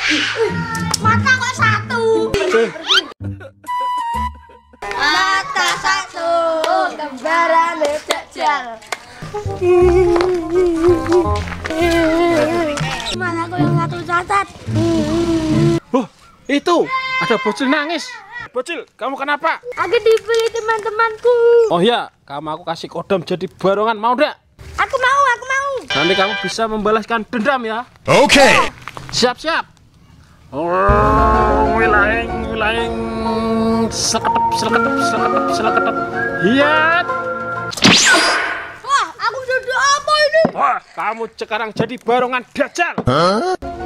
Mata kok satu. Mata satu, kembaran Dajjal. Mana aku yang satu cacat? Oh, itu ada bocil nangis. Bocil, kamu kenapa? Aku dibeli teman-temanku. Oh ya, kamu aku kasih kodam jadi barongan, mau ndak? Aku mau. Nanti kamu bisa membalaskan dendam ya. Oke. Siap-siap. Wilayeng, seleketep. Hiat. Wah, aku jadi apa ini? Wah, kamu sekarang jadi barongan Dajjal.